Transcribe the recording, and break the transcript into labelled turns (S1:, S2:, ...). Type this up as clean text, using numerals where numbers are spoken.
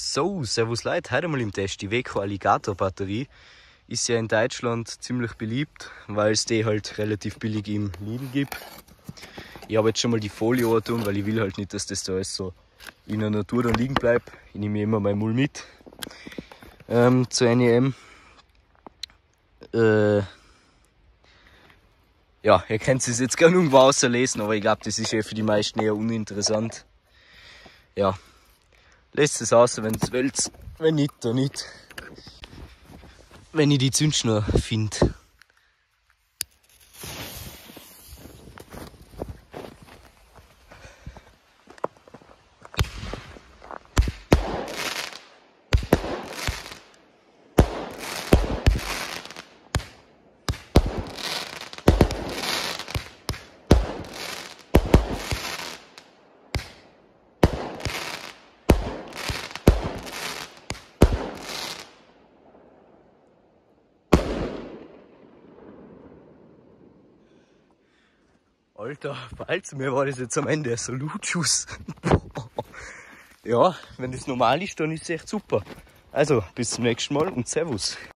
S1: So, servus Leute, heute mal im Test. Die Weco Alligator Batterie ist ja in Deutschland ziemlich beliebt, weil es die halt relativ billig im Lidl gibt. Ich habe jetzt schon mal die Folie angetan, weil ich will halt nicht, dass das da alles so in der Natur dann liegen bleibt. Ich nehme immer mein Müll mit zur NEM. Ja, ihr könnt es jetzt gerne irgendwo auslesen, aber ich glaube, das ist ja für die meisten eher uninteressant. Ja, lässt es aus, wenn es wollt. Wenn nicht, dann nicht. Wenn ich die Zündschnur finde. Alter, bald mir war das jetzt am Ende ein Salutschuss. Ja, wenn das normal ist, dann ist es echt super. Also, bis zum nächsten Mal und Servus.